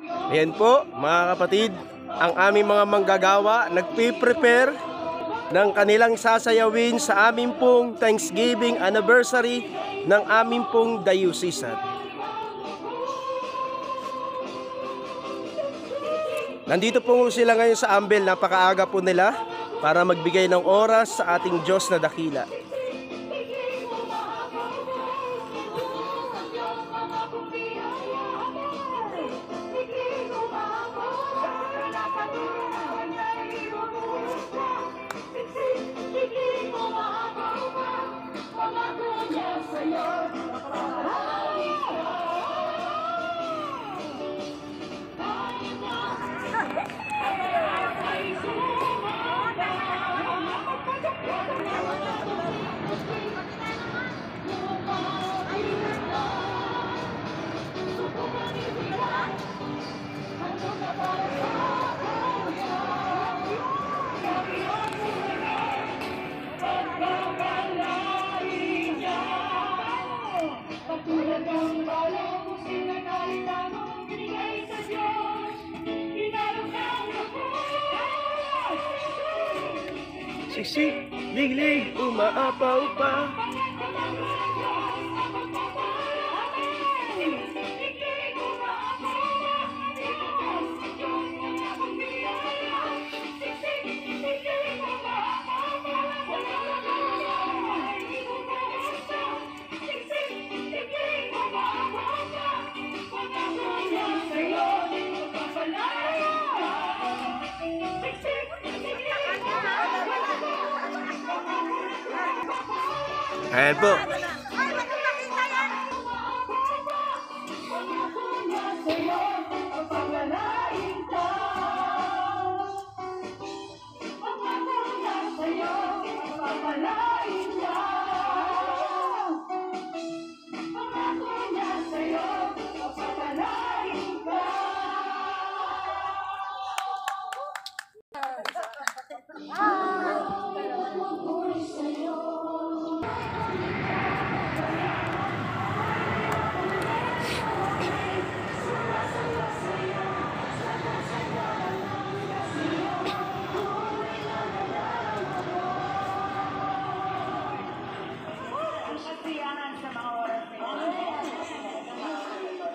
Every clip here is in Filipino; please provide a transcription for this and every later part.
Ayan po mga kapatid, ang aming mga manggagawa nagpe-prepare ng kanilang sasayawin sa aming pong Thanksgiving anniversary ng aming pong dayusisan. Nandito po sila ngayon sa Ambel, napakaaga po nila para magbigay ng oras sa ating Diyos na dakila. Siksik, liglig, umaapaw pa. Ayan po.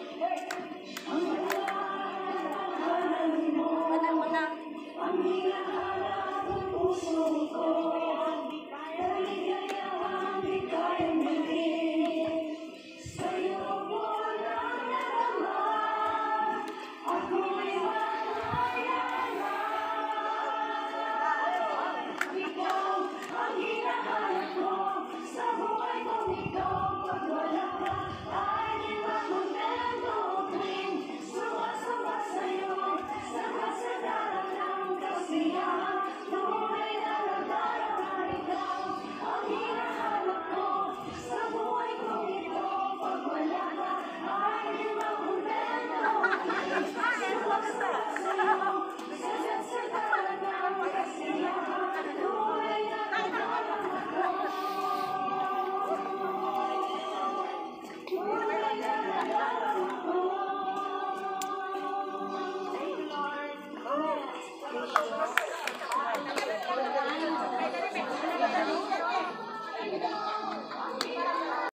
Menang.